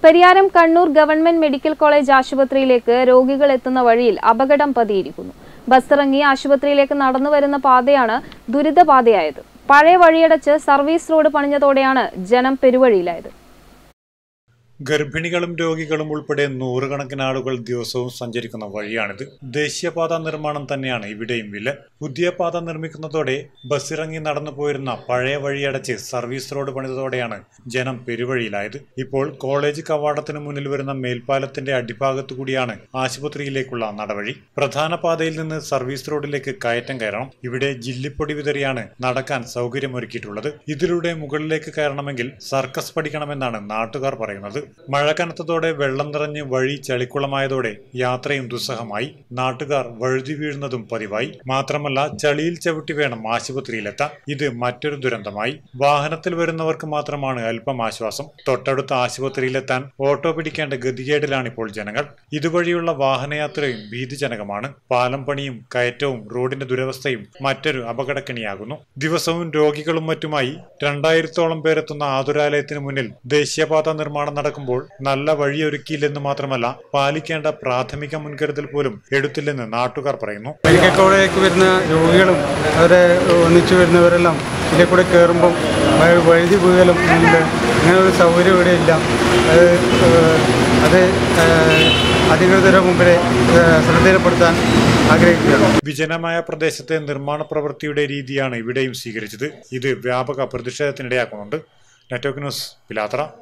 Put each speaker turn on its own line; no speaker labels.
Pariyaram Kannur government medical college ആശുപത്രിയിലേക്ക് രോഗികൾ എത്തുന്ന വഴിയിൽ അപകടം പതിയിരിക്കുന്നു. ബസ്സിറങ്ങി ആശുപത്രിയിലേക്ക് നടന്നു വരുന്ന പാതയാണ് ദുരിതപാതയായത്. പഴയ വഴിയടച്ച് സർവീസ് റോഡ് പണിഞ്ഞതോടെയാണ് ജനം പെരുവഴിയിലായത്.
ഗർഭിണികളും രോഗികളും ഉൾപ്പെടെ നൂറുകണക്കിന് ആളുകൾ ദിവസവും സഞ്ചരിക്കുന്ന വഴിയാണിത്. ദേശീയപാത നിർമ്മാണം തന്നെയാണ് ഇവിടെയും വില്ലൻ. പുതിയ പാത നിർമ്മിക്കുന്നതോടെ ബസ്സിറങ്ങി നടന്നു പോയിരുന്ന പഴയ വഴിയടച്ച് സർവീസ് റോഡ് പണിതതോടെയാണ് ജനം പെരുവഴിയിലായത്. ഇപ്പോൾ കോളേജ് കവാടത്തിന് മുന്നിൽ വരുന്ന മേൽപ്പാലത്തിന്റെ അടിഭാഗത്തു കൂടിയാണ് ആശുപത്രിയിലേക്കുള്ള നടവഴി. പ്രധാന പാതയിൽ നിന്ന് സർവീസ് റോഡിലേക്ക് കയറ്റം കയറണം. ഇവിടെ ജില്ലിപ്പൊടി വിതറിയാണ് നടക്കാൻ സൗകര്യമൊരുക്കിയിട്ടുള്ളത്. ഇതിലൂടെ മുകളിലേക്ക് കയറണമെങ്കിൽ സർക്കസ് പഠിക്കണമെന്നാണ് നാട്ടുകാർ പറയുന്നത്. മഴ കനത്തതോടെ വെള്ളം നിറഞ്ഞ് വഴി ചളിക്കുളമായതോടെ യാത്രയും ദുസ്സഹമായി. നാട്ടുകാർ വഴുതി വീഴുന്നതും പതിവായി. മാത്രമല്ല ചളിയിൽ ചവിട്ടി വേണം ആശുപത്രിയിലെത്താൻ. ഇത് മറ്റൊരു ദുരന്തമായി. വാഹനത്തിൽ വരുന്നവർക്ക് മാത്രമാണ് അല്പം ആശ്വാസം. തൊട്ടടുത്ത ആശുപത്രിയിലെത്താൻ ഓട്ടോ പിടിക്കേണ്ട ഗതികേടിലാണിപ്പോൾ ജനങ്ങൾ. ഇതുവഴിയുള്ള വാഹനയാത്രയും ഭീതിജനകമാണ്. പാലം പണിയും കയറ്റവും റോഡിന്റെ ദുരവസ്ഥയും മറ്റൊരു അപകടക്കെണിയാകുന്നു. ദിവസവും രോഗികളും മറ്റുമായി 2000-ഓളം പേരെത്തുന്ന ആതുരാലയത്തിന് മുന്നിൽ ദേശീയപാത നിർമ്മാണം നടക്കുമ്പോൾ നല്ല വഴിയൊരുക്കിയില്ലെന്ന് മാത്രമല്ല പാലിക്കേണ്ട പ്രാഥമിക മുൻകരുതൽ പോലും എടുത്തില്ലെന്ന് നാട്ടുകാർ പറയുന്നു.
മെഡിക്കൽ കോളേജിലേക്ക് വരുന്ന രോഗികളും അവരെ ഒന്നിച്ചു വരുന്നവരെല്ലാം ഇതിലെ കൂടെ കയറുമ്പം വഴുതി വീഴലും ഉണ്ട്. അങ്ങനെ ഒരു സൗകര്യം ഇവിടെ ഇല്ല. അത് അധികൃതരുടെ മുമ്പിൽ ശ്രദ്ധയിൽപ്പെടുത്താൻ ആഗ്രഹിക്കുകയാണ്.
വിജനമായ പ്രദേശത്തെ നിർമ്മാണ പ്രവൃത്തിയുടെ രീതിയാണ് ഇവിടെയും സ്വീകരിച്ചത്. ഇത് വ്യാപക പ്രതിഷേധത്തിനിടയാക്കുന്നുണ്ട്. Network news, Pilathara.